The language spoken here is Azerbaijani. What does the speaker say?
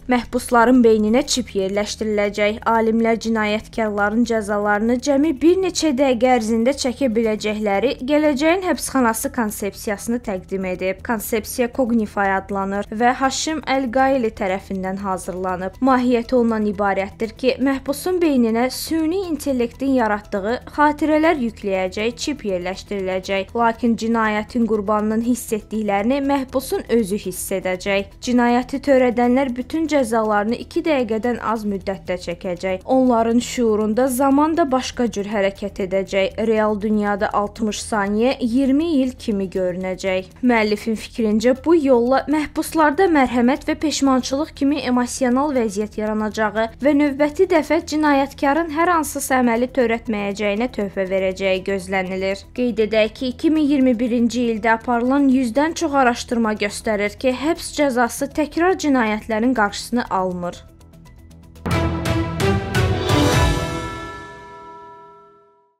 Məhbusların beyninə çip yerləşdiriləcək. Alimlər cinayətkarların cəzalarını cəmi bir neçə dəqiqə ərzində çəkə biləcəkləri gələcəyin həbsxanası konsepsiyasını təqdim edib. Konsepsiya Cognify adlanır və Haşim Əl-Qaili tərəfindən hazırlanıb. Mahiyyəti ondan ibarətdir ki, məhbusun beyninə süni intellektin yaratdığı xatirələr yükləyəcək çip yerləşdiriləcək. Lakin cinayətin qurbanının hiss etdiklərini məhbusun özü hiss edəcək. Cinayəti törədənlər bütün cəzalarını 2 dəqiqədən az müddətdə çəkəcək. Onların şuurunda zaman da başqa cür hərəkət edəcək. Real dünyada 60 saniyə 20 il kimi görünəcək. Müəllifin fikrincə bu yolla məhbuslarda mərhəmət və peşmançılıq kimi emosional vəziyyət yaranacağı və növbəti dəfə cinayətkarın hər hansısa əməli törətməyəcəyinə töhfə verəcəyi gözlənilir. Qeyd edək ki, 2021-ci ildə aparılan 100-dən çox araşdırma göstərir ki, həbs cəzası təkrar cinayətlərin qarşısını almır.